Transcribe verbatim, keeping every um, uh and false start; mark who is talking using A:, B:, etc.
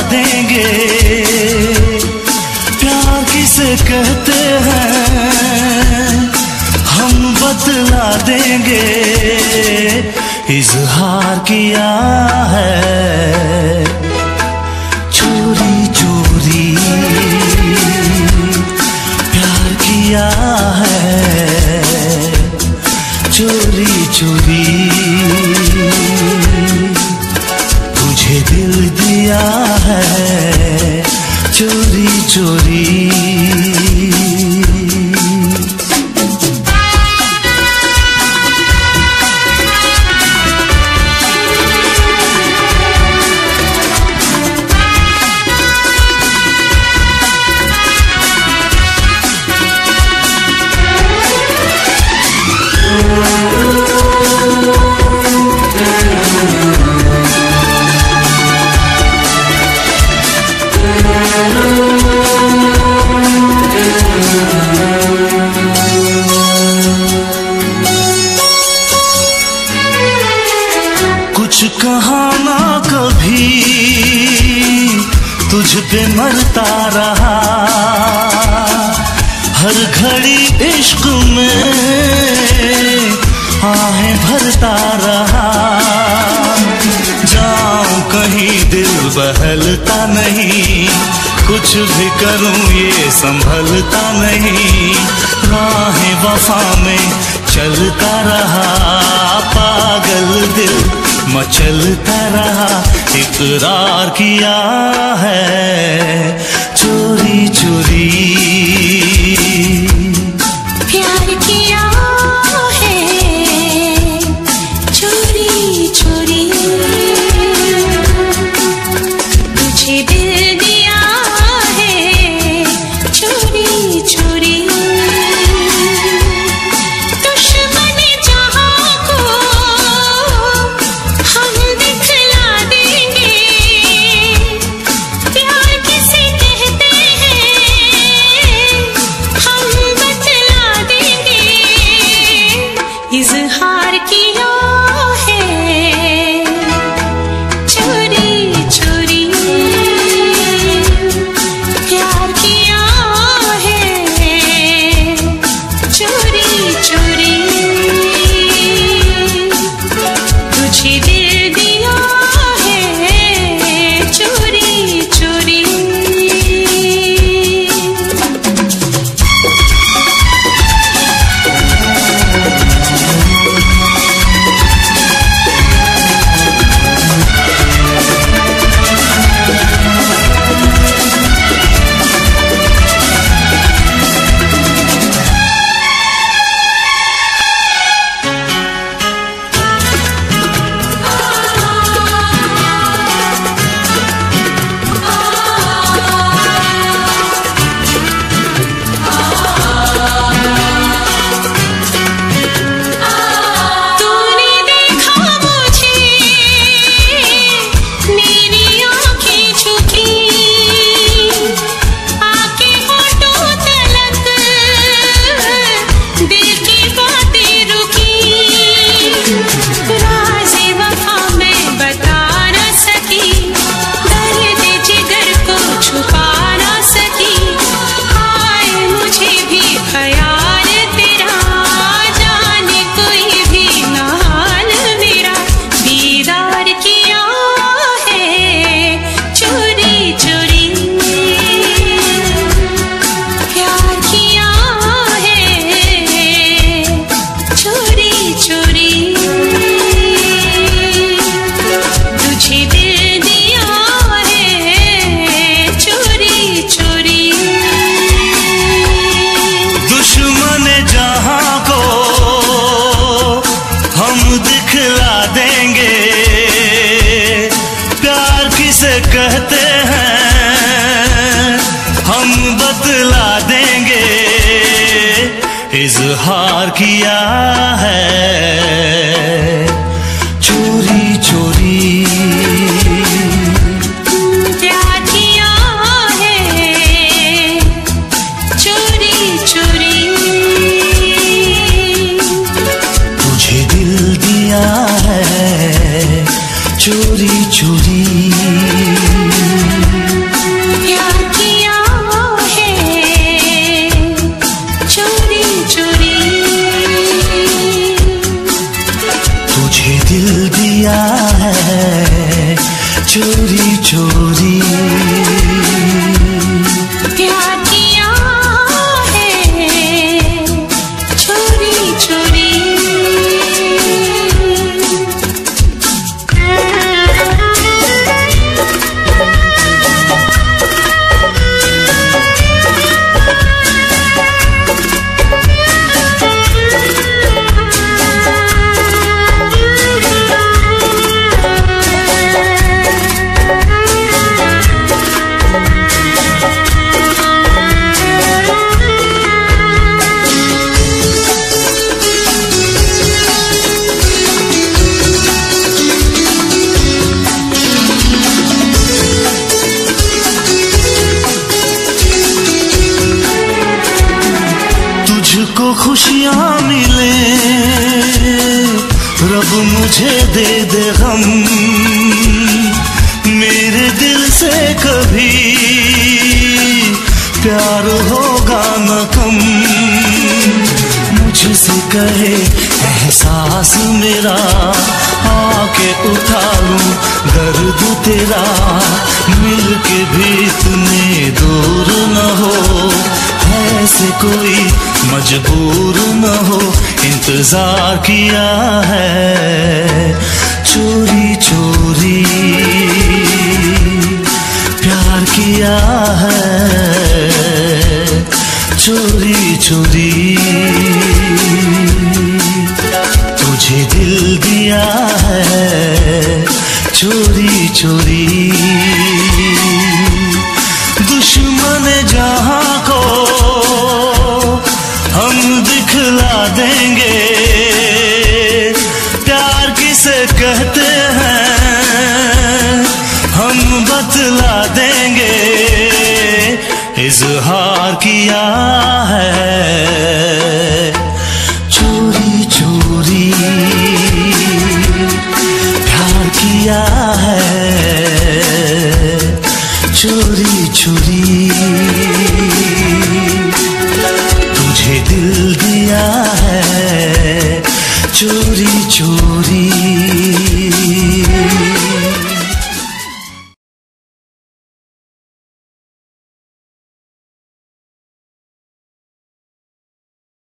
A: देंगे। प्यार किसे कहते हैं हम बतला देंगे। इजहार किया है चोरी चोरी, प्यार किया है चोरी चोरी। तुझे दिल दिया है चोरी चोरी। कुछ कहा ना कभी तुझ पे मरता रहा, हर घड़ी इश्क में आहें भरता रहा। जाऊं कहीं दिल बहलता नहीं, कुछ भी करूं ये संभलता नहीं। राहें वफा में चलता रहा, पागल दिल मचलता रहा। इकरार किया है चोरी चोरी,
B: प्यार किया है चोरी चोरी। तुझे दिल दिया है चोरी चोरी। इजहार किया है चोरी चोरी, प्यार किया है चोरी चोरी। तुझे दिल दिया है चोरी चोरी।
A: कहते हैं हम बतला देंगे। इजहार किया है चोरी चोरी,
B: प्यार किया है चोरी चोरी।
A: तुझे दिल दिया है चोरी चोरी। है चोरी चोरी।
B: प्यार किया है चोरी चोरी।
A: तुझको खुशियाँ मिले रब मुझे दे दे गम, मेरे दिल से कभी प्यार होगा न कम। मुझसे कहे एहसास मेरा आके उठा लूं दर्द तेरा, मिलके भी इतने दूर न हो, ऐसे कोई मजबूर न हो। इंतजार किया है चोरी चोरी, प्यार किया है चोरी चोरी। तुझे दिल दिया है चोरी चोरी। दुश्मन जहां को हम दिखला देंगे, प्यार किसे कहते हैं हम बतला देंगे। इजहार किया है चोरी चोरी, प्यार किया है चोरी चोरी। तुझे दिल दिया है चोरी